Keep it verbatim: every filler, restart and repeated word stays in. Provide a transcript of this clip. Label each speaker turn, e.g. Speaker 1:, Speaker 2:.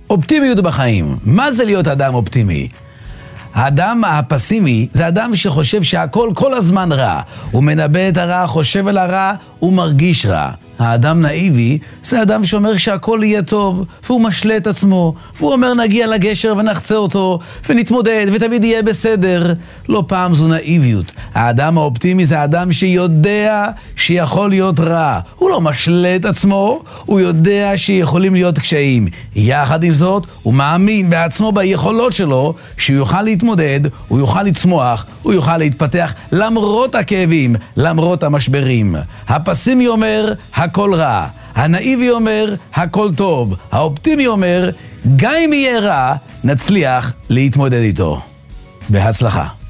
Speaker 1: אופטימיות בחיים. מה זה להיות אדם אופטימי? האדם הפסימי זה אדם שחושב שהכל כל הזמן רע. הוא מנבא את הרע, חושב על הרע, הוא מרגיש רע. האדם נאיבי זה אדם שאומר שהכל יהיה טוב, והוא משלה את עצמו, והוא אומר נגיע לגשר ונחצה אותו, ונתמודד ותמיד יהיה בסדר. לא פעם זו נאיביות. האדם האופטימי זה האדם שיודע שיכול להיות רע. הוא לא משלה את עצמו, הוא יודע שיכולים להיות קשיים. יחד עם זאת, הוא מאמין בעצמו ביכולות שלו, שהוא יוכל להתמודד, הוא יוכל לצמוח, הוא יוכל להתפתח למרות הכאבים, למרות המשברים. הפסימי אומר, הכל רע. הנאיבי אומר, הכל טוב. האופטימי אומר, גם אם יהיה רע, נצליח להתמודד איתו. בהצלחה.